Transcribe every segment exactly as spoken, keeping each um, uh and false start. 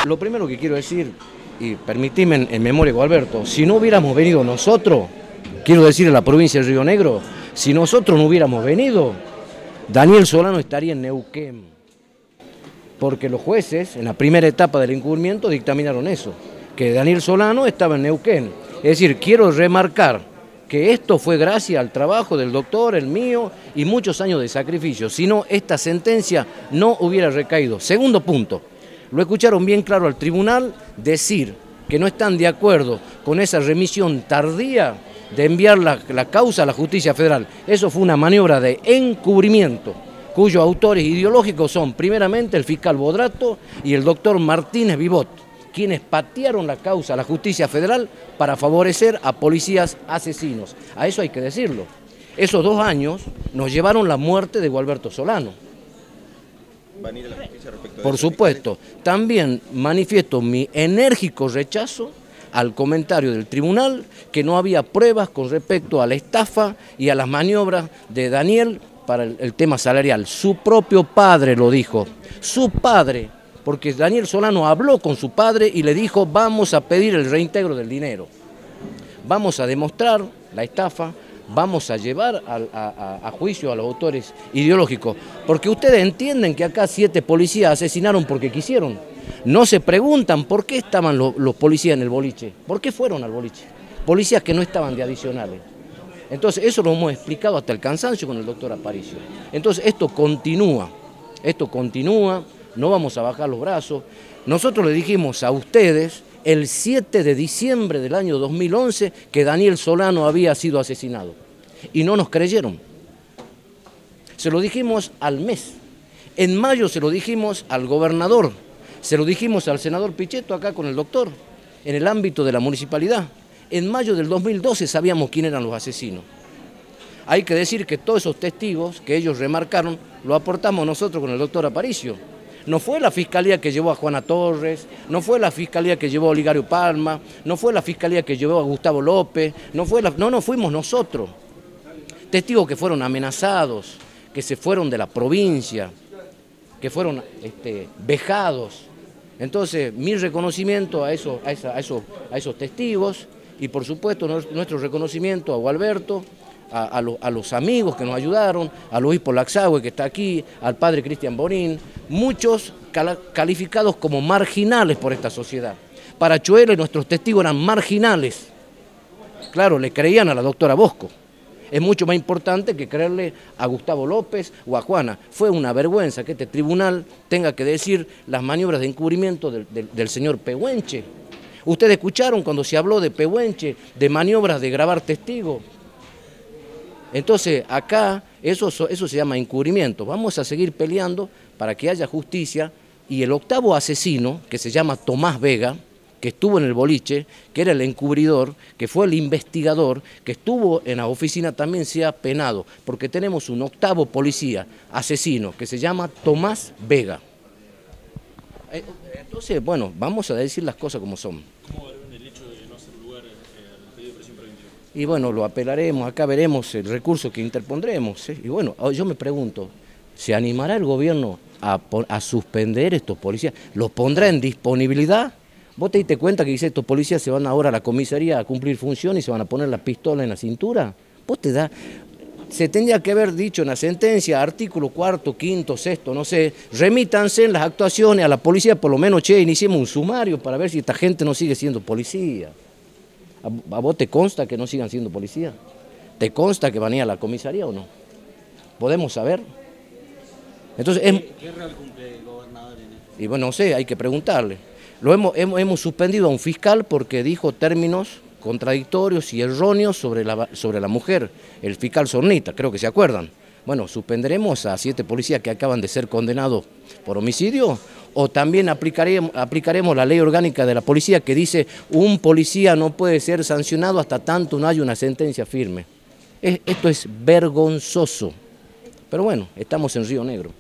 lo primero que quiero decir, y permitime en, en memoria con Alberto, si no hubiéramos venido nosotros, quiero decir en la provincia de Río Negro, si nosotros no hubiéramos venido, Daniel Solano estaría en Neuquén. Porque los jueces, en la primera etapa del encubrimiento, dictaminaron eso, que Daniel Solano estaba en Neuquén. Es decir, quiero remarcar que esto fue gracias al trabajo del doctor, el mío, y muchos años de sacrificio. Si no, esta sentencia no hubiera recaído. Segundo punto, lo escucharon bien claro al tribunal decir que no están de acuerdo con esa remisión tardía de enviar la, la causa a la justicia federal. Eso fue una maniobra de encubrimiento, cuyos autores ideológicos son primeramente el fiscal Bodrato y el doctor Martínez Vivot, quienes patearon la causa a la justicia federal para favorecer a policías asesinos. A eso hay que decirlo. Esos dos años nos llevaron la muerte de Gualberto Solano. ¿Van a ir a la justicia respecto a Por eso? supuesto. También manifiesto mi enérgico rechazo al comentario del tribunal que no había pruebas con respecto a la estafa y a las maniobras de Daniel para el, el tema salarial. Su propio padre lo dijo. Su padre, porque Daniel Solano habló con su padre y le dijo, vamos a pedir el reintegro del dinero. Vamos a demostrar la estafa, vamos a llevar a, a, a juicio a los autores ideológicos. Porque ustedes entienden que acá siete policías asesinaron porque quisieron. No se preguntan por qué estaban los, los policías en el boliche. ¿Por qué fueron al boliche? Policías que no estaban de adicionales. Entonces eso lo hemos explicado hasta el cansancio con el doctor Aparicio. Entonces esto continúa, esto continúa. No vamos a bajar los brazos. Nosotros le dijimos a ustedes el siete de diciembre del año dos mil once que Daniel Solano había sido asesinado. Y no nos creyeron. Se lo dijimos al mes. En mayo se lo dijimos al gobernador. Se lo dijimos al senador Pichetto acá con el doctor, en el ámbito de la municipalidad. En mayo del dos mil doce sabíamos quién eran los asesinos. Hay que decir que todos esos testigos que ellos remarcaron lo aportamos nosotros con el doctor Aparicio. No fue la fiscalía que llevó a Juana Torres, no fue la fiscalía que llevó a Oligario Palma, no fue la fiscalía que llevó a Gustavo López, no, fue la, no, no fuimos nosotros. Testigos que fueron amenazados, que se fueron de la provincia, que fueron este, vejados. Entonces, mi reconocimiento a esos, a, esa, a, esos, a esos testigos y por supuesto nuestro reconocimiento a Gualberto, A, a, lo, a los amigos que nos ayudaron, a Luis Polaxahue que está aquí, al padre Cristian Bonín, muchos cal, calificados como marginales por esta sociedad. Para Chuela nuestros testigos eran marginales. Claro, le creían a la doctora Bosco. Es mucho más importante que creerle a Gustavo López o a Juana. Fue una vergüenza que este tribunal tenga que decir las maniobras de encubrimiento del, del, del señor Pehuenche. Ustedes escucharon cuando se habló de Pehuenche, de maniobras de grabar testigos. Entonces, acá eso, eso se llama encubrimiento. Vamos a seguir peleando para que haya justicia y el octavo asesino, que se llama Tomás Vega, que estuvo en el boliche, que era el encubridor, que fue el investigador, que estuvo en la oficina, también sea penado, porque tenemos un octavo policía asesino que se llama Tomás Vega. Entonces, bueno, vamos a decir las cosas como son. ¿Cómo valoran el hecho de no hacer lugar eh, al pedido de prisión preventiva? Y bueno, lo apelaremos, acá veremos el recurso que interpondremos. ¿eh? Y bueno, yo me pregunto, ¿se animará el gobierno a, a suspender estos policías? ¿Los pondrá en disponibilidad? ¿Vos te diste cuenta que dice estos policías se van ahora a la comisaría a cumplir función y se van a poner la pistola en la cintura? ¿Vos te da? Se tendría que haber dicho en la sentencia, artículo cuarto, quinto, sexto, no sé, remítanse en las actuaciones a la policía, por lo menos, che, iniciemos un sumario para ver si esta gente no sigue siendo policía. ¿A vos te consta que no sigan siendo policía? ¿Te consta que van a ir a la comisaría o no? ¿Podemos saber? Entonces, es... ¿Qué rol cumple el gobernador en esto? Y bueno, no sé, hay que preguntarle. Lo hemos, hemos, hemos suspendido a un fiscal porque dijo términos contradictorios y erróneos sobre la, sobre la mujer, el fiscal Zornita, creo que se acuerdan. Bueno, suspenderemos a siete policías que acaban de ser condenados por homicidio, o también aplicaremos, aplicaremos la ley orgánica de la policía que dice un policía no puede ser sancionado hasta tanto no haya una sentencia firme. Es, esto es vergonzoso, pero bueno, estamos en Río Negro.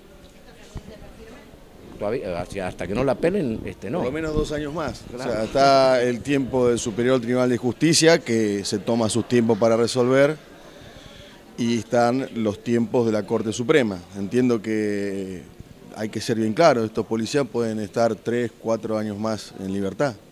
Todavía, hasta que no la apelen, este, no. Por lo menos dos años más. Claro. O sea, está el tiempo del Superior Tribunal de Justicia, que se toma sus tiempos para resolver, y están los tiempos de la Corte Suprema. Entiendo que hay que ser bien claro, estos policías pueden estar tres, cuatro años más en libertad.